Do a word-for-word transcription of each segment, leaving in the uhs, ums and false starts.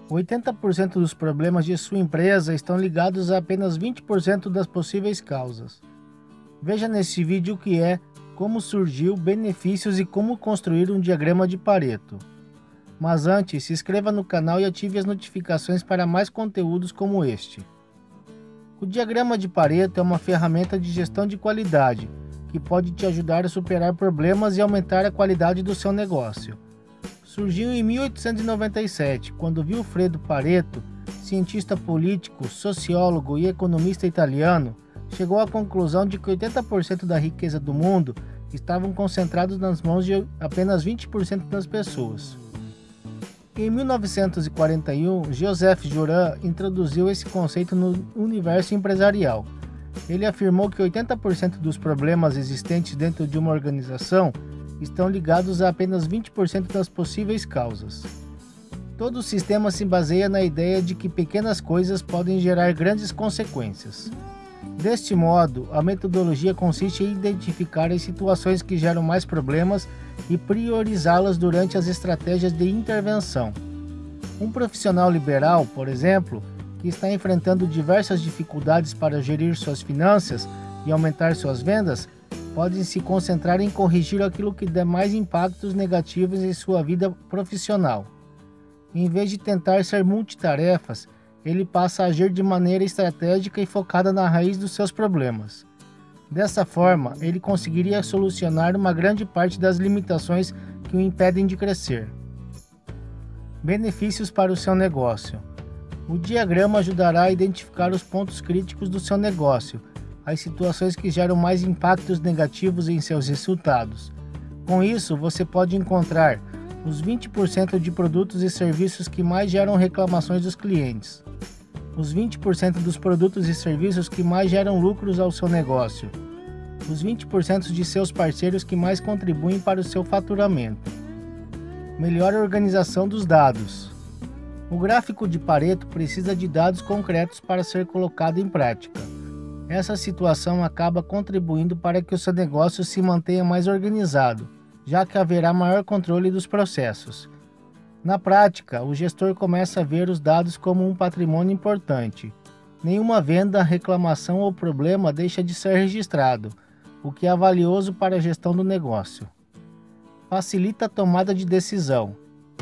oitenta por cento dos problemas de sua empresa estão ligados a apenas vinte por cento das possíveis causas. Veja nesse vídeo o que é, como surgiu, benefícios e como construir um diagrama de Pareto. Mas antes, se inscreva no canal e ative as notificações para mais conteúdos como este. O diagrama de Pareto é uma ferramenta de gestão de qualidade que pode te ajudar a superar problemas e aumentar a qualidade do seu negócio. Surgiu em mil oitocentos e noventa e sete, quando Vilfredo Pareto, cientista político, sociólogo e economista italiano, chegou à conclusão de que oitenta por cento da riqueza do mundo estavam concentrados nas mãos de apenas vinte por cento das pessoas. Em mil novecentos e quarenta e um, Joseph Juran introduziu esse conceito no universo empresarial. Ele afirmou que oitenta por cento dos problemas existentes dentro de uma organização estão ligados a apenas vinte por cento das possíveis causas. Todo o sistema se baseia na ideia de que pequenas coisas podem gerar grandes consequências. Deste modo, a metodologia consiste em identificar as situações que geram mais problemas e priorizá-las durante as estratégias de intervenção. Um profissional liberal, por exemplo, que está enfrentando diversas dificuldades para gerir suas finanças e aumentar suas vendas, pode se concentrar em corrigir aquilo que dá mais impactos negativos em sua vida profissional. Em vez de tentar ser multitarefas, ele passa a agir de maneira estratégica e focada na raiz dos seus problemas. Dessa forma, ele conseguiria solucionar uma grande parte das limitações que o impedem de crescer. Benefícios para o seu negócio. O diagrama ajudará a identificar os pontos críticos do seu negócio, as situações que geram mais impactos negativos em seus resultados. Com isso, você pode encontrar os vinte por cento de produtos e serviços que mais geram reclamações dos clientes, os vinte por cento dos produtos e serviços que mais geram lucros ao seu negócio, os vinte por cento de seus parceiros que mais contribuem para o seu faturamento. Melhor organização dos dados. O gráfico de Pareto precisa de dados concretos para ser colocado em prática. Essa situação acaba contribuindo para que o seu negócio se mantenha mais organizado, já que haverá maior controle dos processos. Na prática, o gestor começa a ver os dados como um patrimônio importante. Nenhuma venda, reclamação ou problema deixa de ser registrado, o que é valioso para a gestão do negócio. Facilita a tomada de decisão.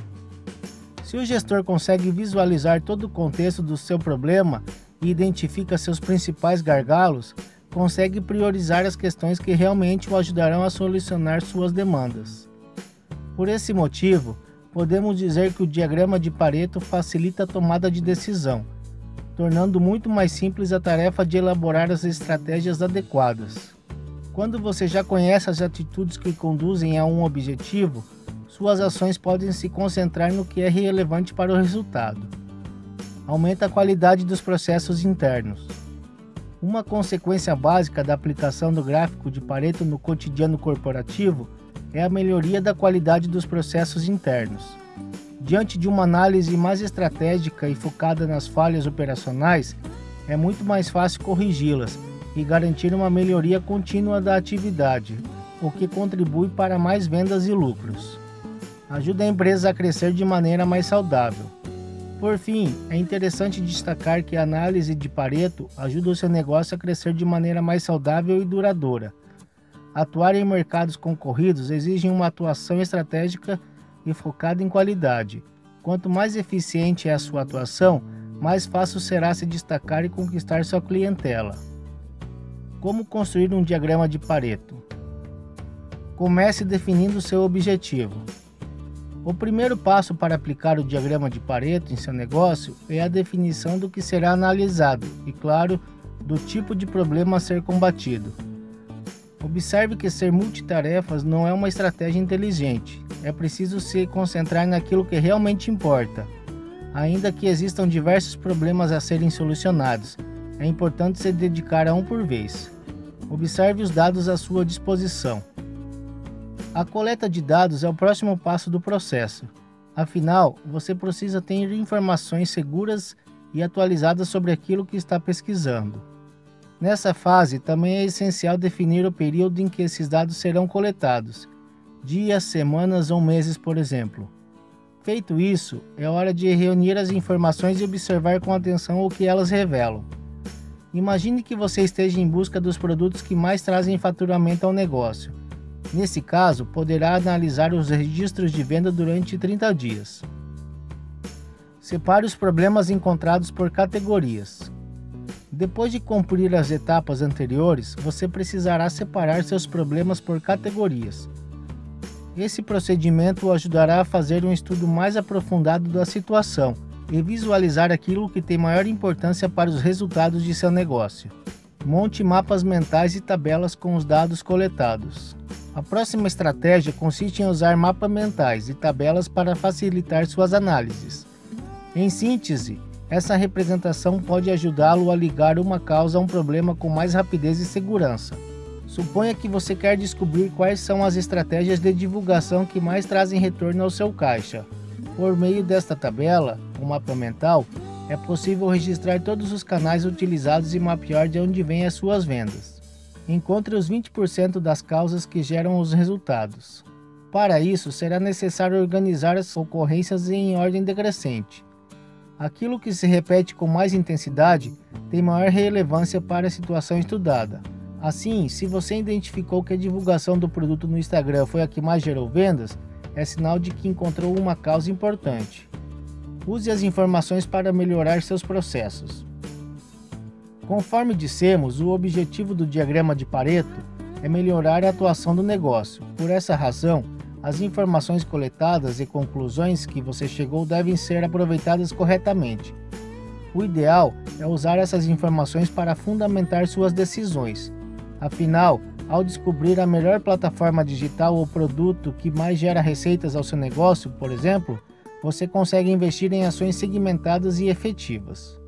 Se o gestor consegue visualizar todo o contexto do seu problema e identifica seus principais gargalos, consegue priorizar as questões que realmente o ajudarão a solucionar suas demandas. Por esse motivo, podemos dizer que o diagrama de Pareto facilita a tomada de decisão, tornando muito mais simples a tarefa de elaborar as estratégias adequadas. Quando você já conhece as atitudes que conduzem a um objetivo, suas ações podem se concentrar no que é relevante para o resultado. Aumenta a qualidade dos processos internos. Uma consequência básica da aplicação do gráfico de Pareto no cotidiano corporativo é a melhoria da qualidade dos processos internos. Diante de uma análise mais estratégica e focada nas falhas operacionais, é muito mais fácil corrigi-las e garantir uma melhoria contínua da atividade, o que contribui para mais vendas e lucros. Ajuda a empresa a crescer de maneira mais saudável. Por fim, é interessante destacar que a análise de Pareto ajuda o seu negócio a crescer de maneira mais saudável e duradoura. Atuar em mercados concorridos exige uma atuação estratégica e focada em qualidade. Quanto mais eficiente é a sua atuação, mais fácil será se destacar e conquistar sua clientela. Como construir um diagrama de Pareto? Comece definindo seu objetivo. O primeiro passo para aplicar o diagrama de Pareto em seu negócio é a definição do que será analisado e, claro, do tipo de problema a ser combatido. Observe que ser multitarefas não é uma estratégia inteligente. É preciso se concentrar naquilo que realmente importa. Ainda que existam diversos problemas a serem solucionados, é importante se dedicar a um por vez. Observe os dados à sua disposição. A coleta de dados é o próximo passo do processo. Afinal, você precisa ter informações seguras e atualizadas sobre aquilo que está pesquisando. Nessa fase, também é essencial definir o período em que esses dados serão coletados, dias, semanas ou meses, por exemplo. Feito isso, é hora de reunir as informações e observar com atenção o que elas revelam. Imagine que você esteja em busca dos produtos que mais trazem faturamento ao negócio. Nesse caso, poderá analisar os registros de venda durante trinta dias. Separe os problemas encontrados por categorias. Depois de cumprir as etapas anteriores, você precisará separar seus problemas por categorias. Esse procedimento o ajudará a fazer um estudo mais aprofundado da situação e visualizar aquilo que tem maior importância para os resultados de seu negócio. Monte mapas mentais e tabelas com os dados coletados. A próxima estratégia consiste em usar mapas mentais e tabelas para facilitar suas análises. Em síntese, essa representação pode ajudá-lo a ligar uma causa a um problema com mais rapidez e segurança. Suponha que você quer descobrir quais são as estratégias de divulgação que mais trazem retorno ao seu caixa. Por meio desta tabela, o mapa mental, é possível registrar todos os canais utilizados e mapear de onde vêm as suas vendas. Encontre os vinte por cento das causas que geram os resultados. Para isso, será necessário organizar as ocorrências em ordem decrescente. Aquilo que se repete com mais intensidade tem maior relevância para a situação estudada. Assim, se você identificou que a divulgação do produto no Instagram foi a que mais gerou vendas, é sinal de que encontrou uma causa importante. Use as informações para melhorar seus processos. Conforme dissemos, o objetivo do diagrama de Pareto é melhorar a atuação do negócio. Por essa razão, as informações coletadas e conclusões que você chegou devem ser aproveitadas corretamente. O ideal é usar essas informações para fundamentar suas decisões. Afinal, ao descobrir a melhor plataforma digital ou produto que mais gera receitas ao seu negócio, por exemplo, você consegue investir em ações segmentadas e efetivas.